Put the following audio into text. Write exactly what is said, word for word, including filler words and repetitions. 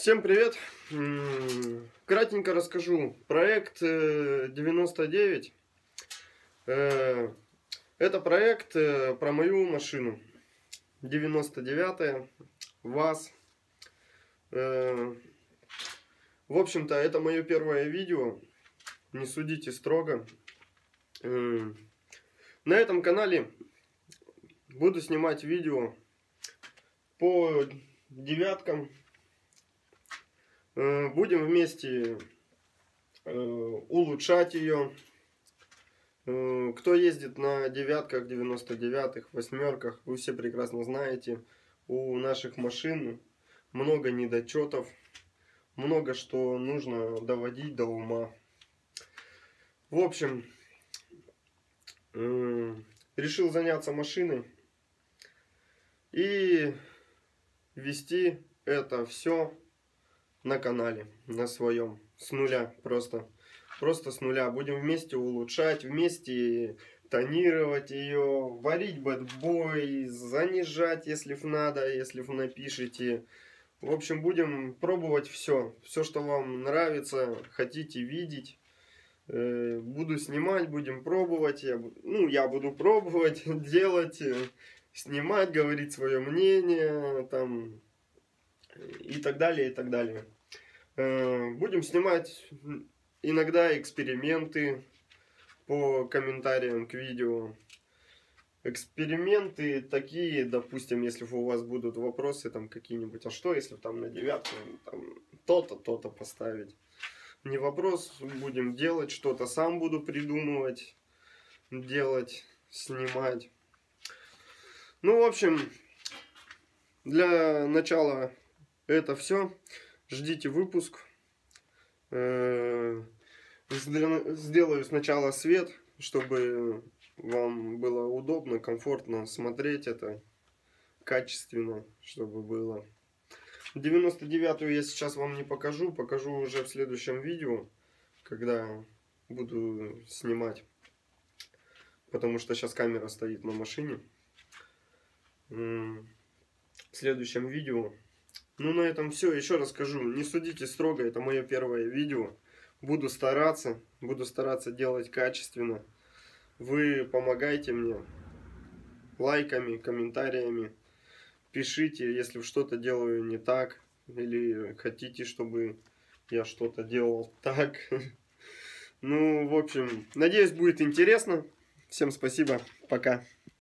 Всем привет! М, Кратенько расскажу. Проект э, девяносто девять. Э, Это проект э, про мою машину. девяносто девятая ВАЗ. Э, В общем-то, это мое первое видео. Не судите строго. Э, На этом канале буду снимать видео по девяткам. Э, Будем вместе э, улучшать ее. Э, Кто ездит на девятках, девяносто девятых, восьмерках, вы все прекрасно знаете, у наших машин много недочетов, много что нужно доводить до ума. В общем, э, решил заняться машиной и вести это все на канале, на своем, с нуля, просто, просто с нуля. Будем вместе улучшать, вместе тонировать ее, варить бэтбой, занижать, если надо, если вы напишите. В общем, будем пробовать все, все, что вам нравится, хотите видеть. Буду снимать, будем пробовать, я, ну, я буду пробовать, делать, снимать, говорить свое мнение, там, и так далее, и так далее. Будем снимать иногда эксперименты по комментариям к видео. Эксперименты такие, допустим, если у вас будут вопросы там какие-нибудь, а что если там на девятку там то-то, то-то поставить? Не вопрос, будем делать, что-то сам буду придумывать, делать, снимать. Ну, в общем, для начала это все. Ждите выпуск. Сделаю сначала свет, чтобы вам было удобно, комфортно смотреть это, качественно, чтобы было. девяносто девятую я сейчас вам не покажу, покажу уже в следующем видео, когда буду снимать, потому что сейчас камера стоит на машине. В следующем видео. Ну, на этом все. Еще раз скажу, не судите строго, это мое первое видео. Буду стараться, буду стараться делать качественно. Вы помогайте мне лайками, комментариями. Пишите, если что-то делаю не так. Или хотите, чтобы я что-то делал так. Ну, в общем, надеюсь, будет интересно. Всем спасибо. Пока.